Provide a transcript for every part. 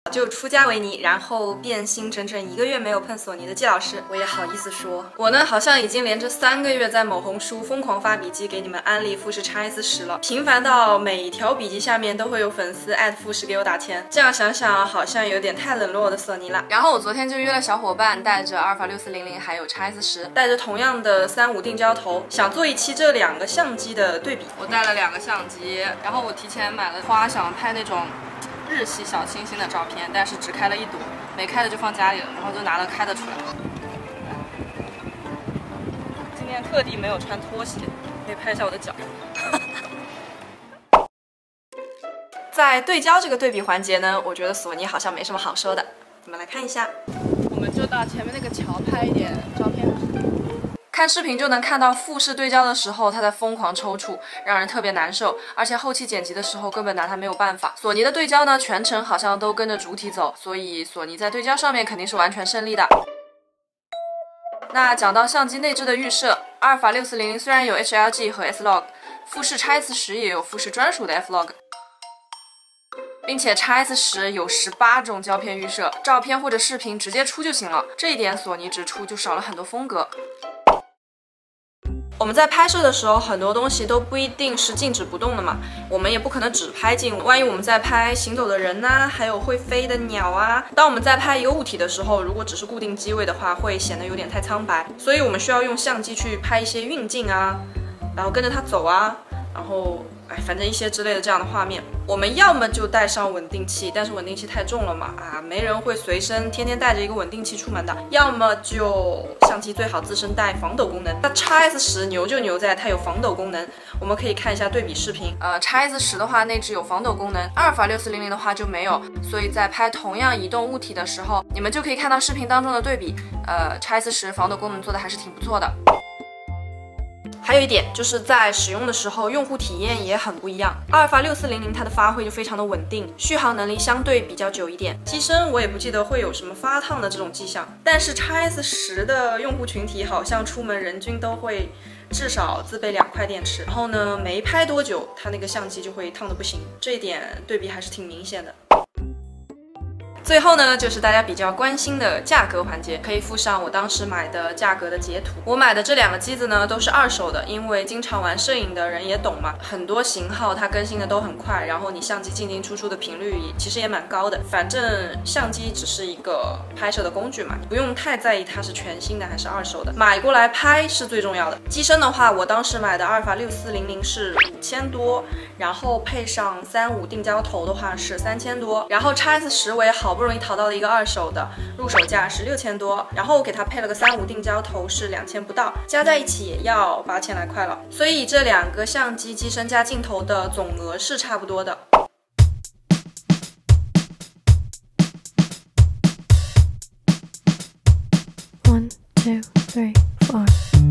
就出家为尼，然后变心整整1个月没有碰索尼的季老师，我也好意思说，我呢好像已经连着3个月在某红书疯狂发笔记给你们安利富士 X10了，频繁到每一条笔记下面都会有粉丝富士给我打钱，这样想想好像有点太冷落我的索尼了。然后我昨天就约了小伙伴，带着阿尔法6400还有 X10，带着同样的35定焦头，想做一期这2个相机的对比。我带了2个相机，然后我提前买了花，想拍那种日系小清新的照片，但是只开了1朵，没开的就放家里了，然后就拿了开的出来。今天特地没有穿拖鞋，可以拍一下我的脚。在对焦这个对比环节呢，我觉得索尼好像没什么好说的，你们来看一下。我们就到前面那个桥拍一点照片。看视频就能看到富士对焦的时候，它在疯狂抽搐，让人特别难受，而且后期剪辑的时候根本拿它没有办法。索尼的对焦呢，全程好像都跟着主体走，所以索尼在对焦上面肯定是完全胜利的。那讲到相机内置的预设，阿尔法6400虽然有 HLG 和 S-Log， 富士 X10也有富士专属的 F-Log， 并且 X10有18种胶片预设，照片或者视频直接出就行了，这一点索尼直出就少了很多风格。我们在拍摄的时候，很多东西都不一定是静止不动的嘛，我们也不可能只拍近，万一我们在拍行走的人呐，还有会飞的鸟啊。当我们在拍一个物体的时候，如果只是固定机位的话，会显得有点太苍白，所以我们需要用相机去拍一些运镜啊，然后跟着它走啊，然后反正一些之类的这样的画面。我们要么就带上稳定器，但是稳定器太重了嘛，没人会随身天天带着一个稳定器出门的。要么就相机最好自身带防抖功能。那 X10牛就牛在它有防抖功能，我们可以看一下对比视频。X10的话内置有防抖功能，阿尔法6400的话就没有，所以在拍同样移动物体的时候，你们就可以看到视频当中的对比。X10防抖功能做的还是挺不错的。还有一点就是在使用的时候，用户体验也很不一样。阿尔法6400它的发挥就非常的稳定，续航能力相对比较久一点。机身我也不记得会有什么发烫的这种迹象，但是 X10的用户群体好像出门人均都会至少自备2块电池，然后呢没拍多久，它那个相机就会烫得不行，这一点对比还是挺明显的。最后呢，就是大家比较关心的价格环节，可以附上我当时买的价格的截图。我买的这2个机子呢，都是2手的，因为经常玩摄影的人也懂嘛，很多型号它更新的都很快，然后你相机进进出出的频率其实也蛮高的。反正相机只是一个拍摄的工具嘛，不用太在意它是全新的还是2手的，买过来拍是最重要的。机身的话，我当时买的阿尔法6400是5000多，然后配上35定焦头的话是3000多，然后 X10我也好不容易淘到了一个2手的，入手价是6000多，然后我给它配了个35定焦头是2000不到，加在一起也要8000来块了，所以这2个相机机身加镜头的总额是差不多的。 1, 2, 3, 4。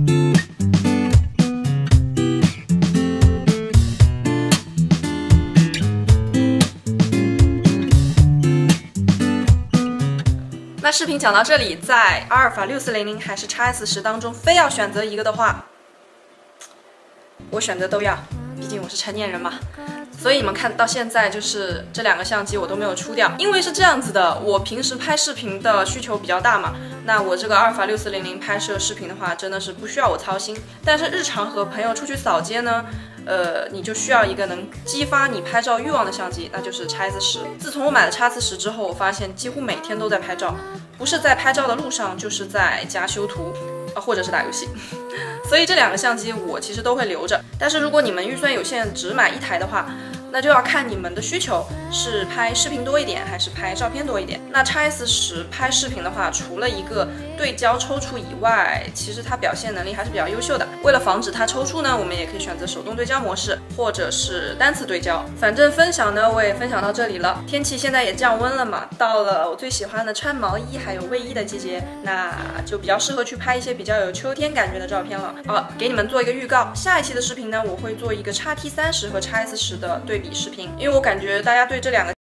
那视频讲到这里，在阿尔法6400还是 X10当中非要选择一个的话，我选择都要，毕竟我是成年人嘛。所以你们看到现在就是这2个相机我都没有出掉，因为是这样子的，我平时拍视频的需求比较大嘛，那我这个阿尔法6400拍摄视频的话真的是不需要我操心，但是日常和朋友出去扫街呢，你就需要一个能激发你拍照欲望的相机，那就是 X10。自从我买了 X10之后，我发现几乎每天都在拍照，不是在拍照的路上，就是在家修图，或者是打游戏。所以这2个相机我其实都会留着，但是如果你们预算有限，只买1台的话，那就要看你们的需求是拍视频多一点还是拍照片多一点。那 X10拍视频的话，除了一个对焦抽搐以外，其实它表现能力还是比较优秀的。为了防止它抽搐呢，我们也可以选择手动对焦模式，或者是单次对焦。反正分享呢，我也分享到这里了。天气现在也降温了嘛，到了我最喜欢的穿毛衣还有卫衣的季节，那就比较适合去拍一些比较有秋天感觉的照片了。好，给你们做一个预告，下一期的视频呢，我会做一个 X-T30和 X-10的对比视频，因为我感觉大家对这2个